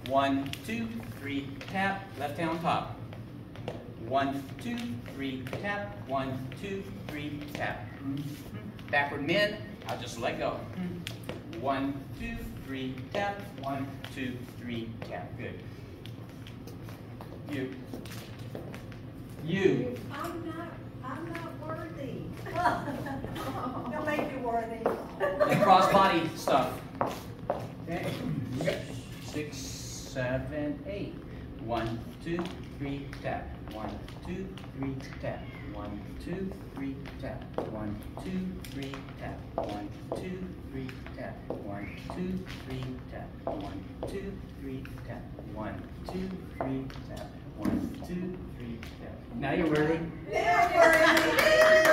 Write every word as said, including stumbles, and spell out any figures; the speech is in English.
One, two, three, tap. Left hand on top. One, two, three, tap. One, two, three, tap. Backward bend. I'll just let go. One, two, three, tap. One, two, three, tap. Good. You. You. I'm not, I'm not worthy. They'll make you worthy. And cross body stuff. Okay. Six, seven, eight. One, two, three, tap. One, two, three, tap. One, two, three, tap. One, two, three, tap. One, two, three, tap. One, two, three, tap. One, two, three, tap. One, two, three, tap. One, two, three, tap. Now you're worthy. Yeah,